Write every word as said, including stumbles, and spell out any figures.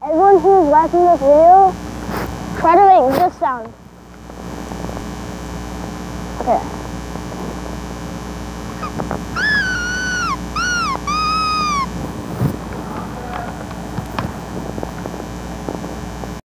Everyone who's watching this video, try to make this sound. Okay.